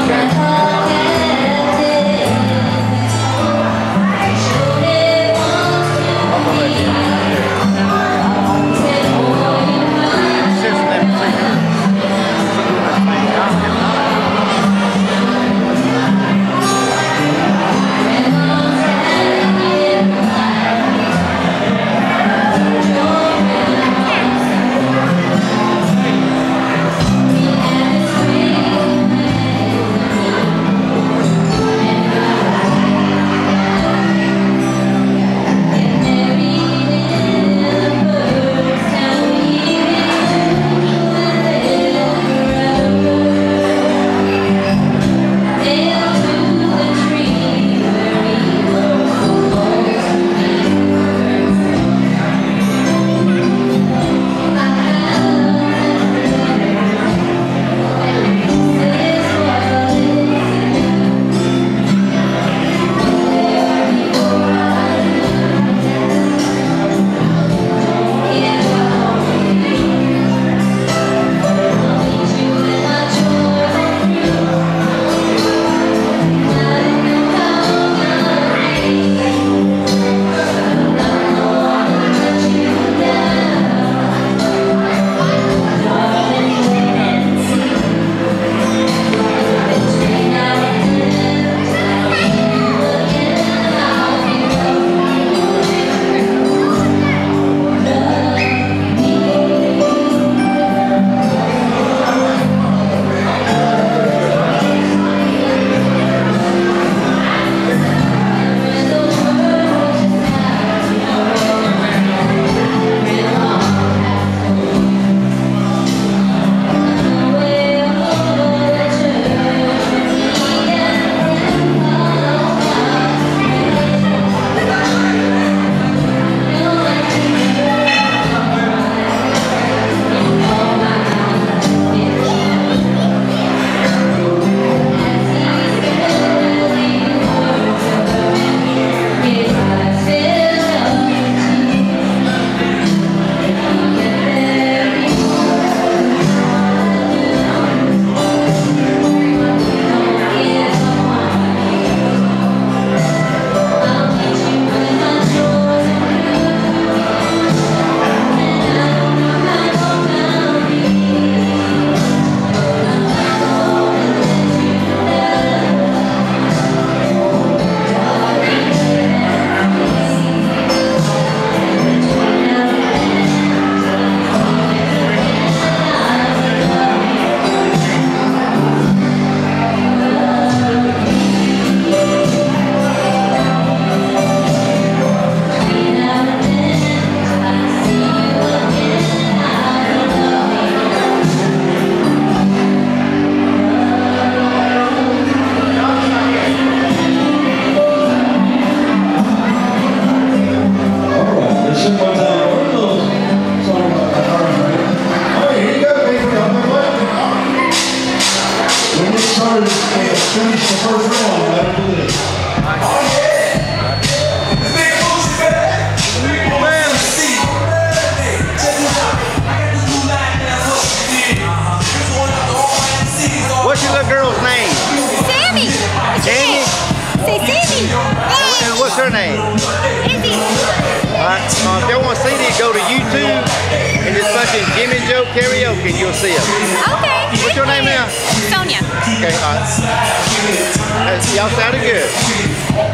finish the first round, better do this. Oh yeah! Big Gucci bag. Man, see. Check this out. I got this new line that's what she did. This one of the all MCs. What's your little girl's name? Sammy. Sammy? Say Sammy. And what's her name? Izzy. Alright, if y'all want to see these, go to YouTube and just punch in Jimmy Joe Karaoke and you'll see them. Okay. What's your name now? Sonia. Okay, alright. Y'all sounded good.